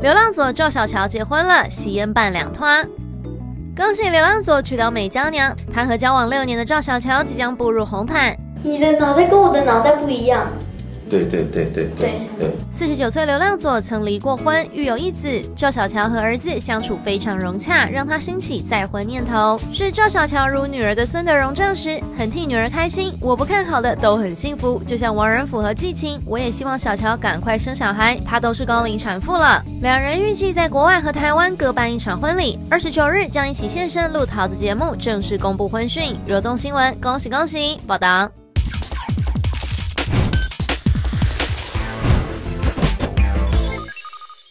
流浪左赵小乔结婚了，喜宴办2拖。恭喜流浪左娶到美娇娘，他和交往6年的赵小乔即将步入红毯。 你的脑袋跟我的脑袋不一样。 对。 49岁流浪左曾离过婚，育有1子。赵小乔和儿子相处非常融洽，让他兴起再婚念头。是赵小乔如女儿的孙德荣证实，很替女儿开心。我不看好的都很幸福，就像王仁甫和季晴，我也希望小乔赶快生小孩，她都是高龄产妇了。两人预计在国外和台湾各办1场婚礼，29日将一起现身录桃子节目，正式公布婚讯。热动新闻，恭喜恭喜！报道。